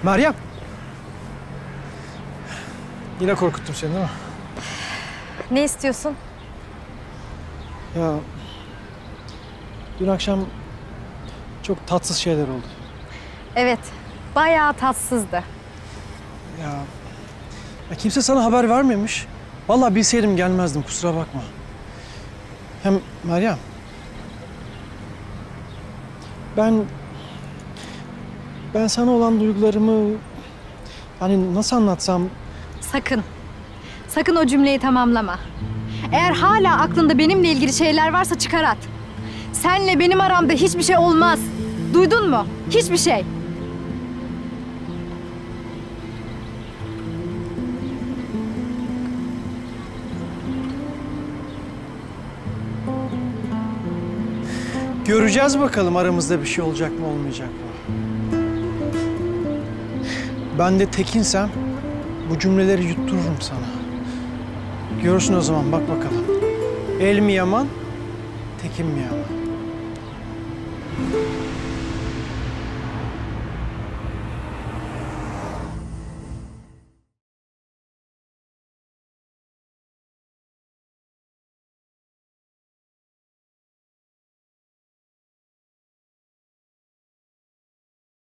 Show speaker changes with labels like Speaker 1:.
Speaker 1: Meryem. Yine korkuttum seni değil mi?
Speaker 2: Ne istiyorsun?
Speaker 1: Ya dün akşam çok tatsız şeyler oldu.
Speaker 2: Evet, bayağı tatsızdı.
Speaker 1: Ya kimse sana haber vermemiş. Vallahi bilseydim gelmezdim, kusura bakma. Hem Meryem, ben sana olan duygularımı hani nasıl anlatsam...
Speaker 2: Sakın o cümleyi tamamlama. Eğer hala aklında benimle ilgili şeyler varsa çıkar at. Senle benim aramda hiçbir şey olmaz. Duydun mu? Hiçbir şey.
Speaker 1: Göreceğiz bakalım aramızda bir şey olacak mı olmayacak mı? Ben de tekinsem bu cümleleri yuttururum sana. Görürsün o zaman, bak bakalım. El mi yaman, tekin mi yaman?